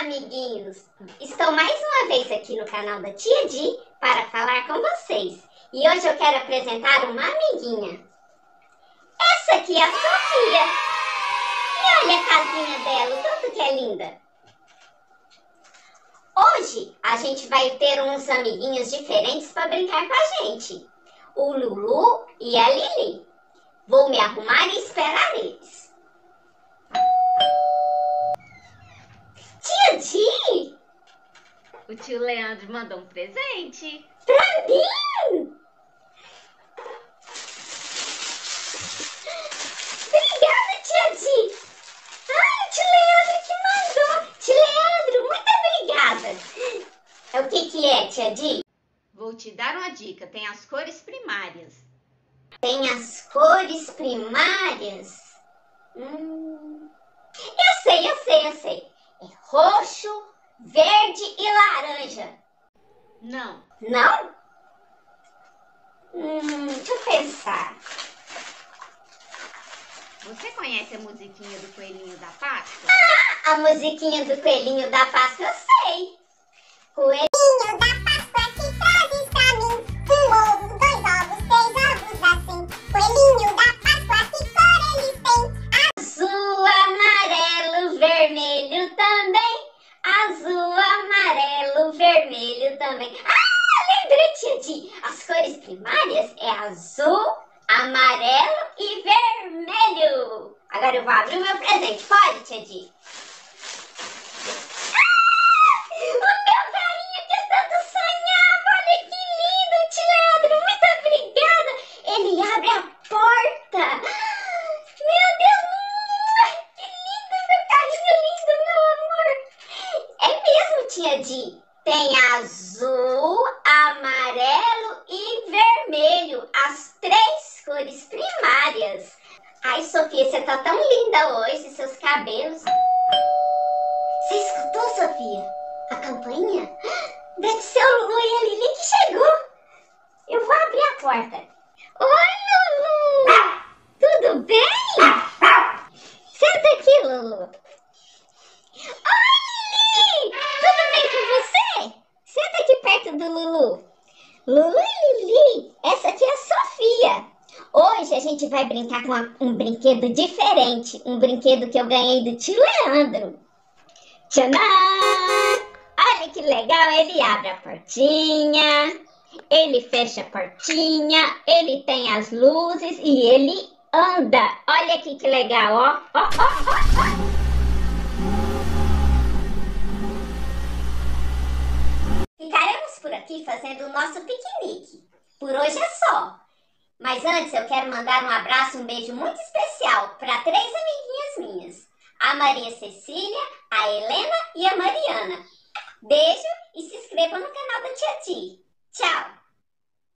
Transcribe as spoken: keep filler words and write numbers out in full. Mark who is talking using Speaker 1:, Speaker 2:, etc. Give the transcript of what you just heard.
Speaker 1: amiguinhos! Estou mais uma vez aqui no canal da Tia Di para falar com vocês. E hoje eu quero apresentar uma amiguinha. Essa aqui é a Sofia. E olha a casinha dela, o tanto que é linda. Hoje a gente vai ter uns amiguinhos diferentes para brincar com a gente. O Lulu e a Lili. Vou me arrumar e esperar eles. Tia Di!
Speaker 2: O tio Leandro mandou um presente.
Speaker 1: Pra mim? Obrigada, Tia Di! Ai, o tio Leandro que mandou! Tio Leandro, muito obrigada! O que que é, Tia Di?
Speaker 2: Vou te dar uma dica, tem as cores primárias.
Speaker 1: Tem as cores primárias? Hum... Eu sei, eu sei, eu sei. É roxo, verde e laranja.
Speaker 2: Não.
Speaker 1: Não? Hum, deixa eu pensar.
Speaker 2: Você conhece a musiquinha do Coelhinho da Páscoa?
Speaker 1: Ah, a musiquinha do Coelhinho da Páscoa eu sei. Coelhinho da Páscoa, que trazes pra mim? Um ovo, dois ovos, três ovos assim. Coelhinho da Páscoa, que cor eles têm? Azul, amarelo, vermelho também. Azul, amarelo, vermelho também. Ah, lembrei, Tia Di. As cores primárias é azul, amarelo e vermelho. Agora eu vou abrir o meu presente. Pode, Tia Di? Ah, o meu velhinho que eu tanto sonhava. Olha que lindo, Tio Leandro. Muito obrigada. Ele abre a porta. Meu Deus, que lindo, meu carrinho lindo, meu amor. É mesmo, Tia Di. Tem azul, amarelo e vermelho. As três cores primárias. Ai, Sofia, você tá tão linda hoje, seus cabelos. Você escutou, Sofia? A campainha? Deve ser o Lulu e a Lili que chegou. Eu vou abrir a porta. Oi, Lulu! Tudo bem? Senta aqui, Lulu. Oi, Lili! Tudo bem com você? Senta aqui perto do Lulu. Lulu e Lili, essa aqui é a Sofia. Hoje a gente vai brincar com uma, um brinquedo diferente. Um brinquedo que eu ganhei do tio Leandro. Tchanã! Olha que legal, ele abre a portinha, ele fecha a portinha, ele tem as luzes e ele anda. Olha aqui que legal, ó. Ó, ó, ó, ó. Ficaremos por aqui fazendo o nosso piquenique. Por hoje é só. Mas antes eu quero mandar um abraço e um beijo muito especial para três amiguinhas minhas. A Maria Cecília, a Helena e a Mariana. Beijo e se inscreva no canal da Tia Di. Tchau!